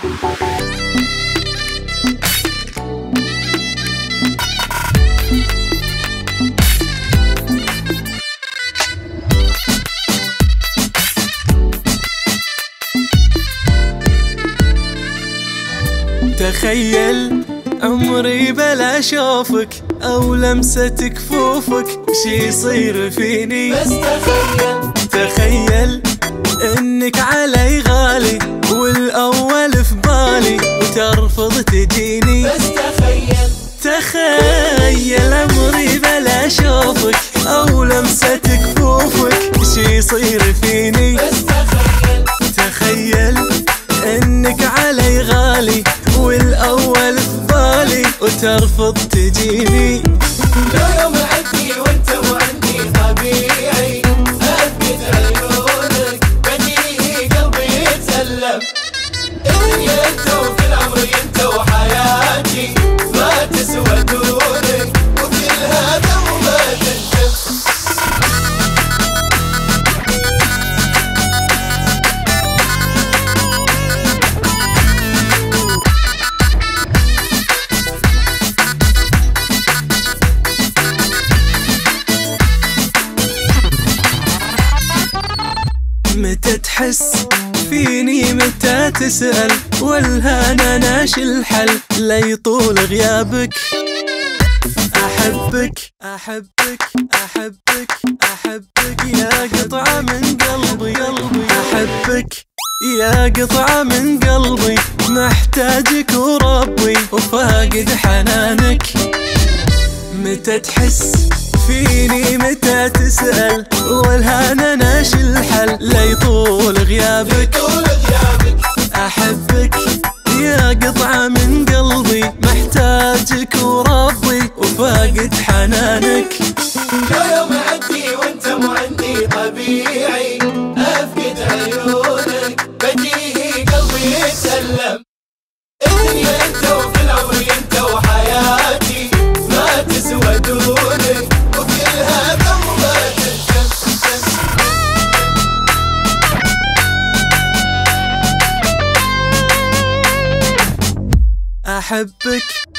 تخيل عمري بلا شوفك أو لمسة كفوفك شي يصير فيني. بس تخيل إنك علي غالي والأول في بالي وترفض تجيني. بس تخيل عمري بلا شوفك أو لمسة كفوفك شي يصير فيني. بس تخيل إنك علي غالي والأول في بالي وترفض تجيني. لو يوم عندي وانت مو عندي طبيعي أفقد عيونك بديهي قلبي يتألم. الدنيا انت وكل عمري انت وحياتي ما تسوى دونك وكل هذا وما تندم. متى تحس فيني متى تسأل والهنا ناشي الحل ليطول غيابك. أحبك أحبك أحبك أحبك يا قطعة من قلبي. أحبك يا قطعة من قلبي محتاجك وربي وفاقد حنانك. متى تحس فيني متى تسأل والهنا ناشي الحل ليطول غيابك. أحبك يا قطعة من قلبي محتاجك وربي وفاقد حنانك. لو يوم عندي وانت مو عندي طبيعي أفقد عيونك بديهي قلبي يتألم. الدنيا انت وكل عمري انت وحياتي ما تسوى دونك وكل هذا وما تندم. أحبك